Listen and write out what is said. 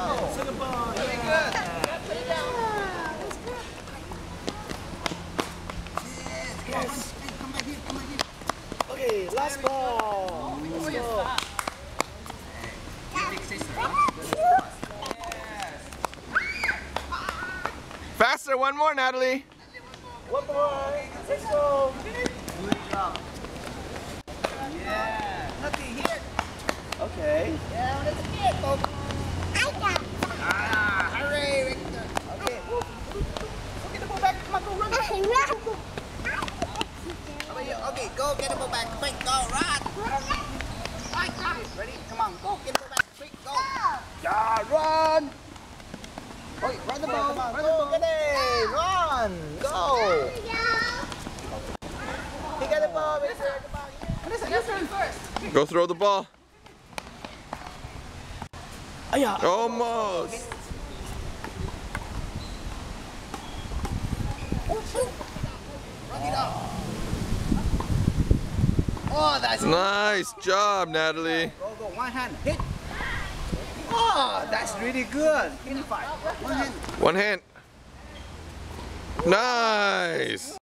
Second ball. Very good. Put it down. Yes. Hey, come back here. Come back here. Okay, last ball. Let's go. Big sister. Faster, one more, Natalie. One more. Let's go. Good job. Yeah. Nothing here. Okay. Yeah, let's get it, folks. Ah, hooray, Victor. Okay. Go get the ball back. Come on, go run. How about you? Okay, go get the ball back. Quick, go, run. Ready? Come on, go get the ball back. Quick, go. Yeah, run. Okay, run the ball. Run the ball. Get it. Run. Go. He got the ball. Vanessa, your turn first. Go throw the ball. Yeah. Almost. Run it up. Oh, that's Nice job, Natalie. Go, go. One hand. Hit. Oh, that's really good. Give me 5. One hand. One hand. Nice.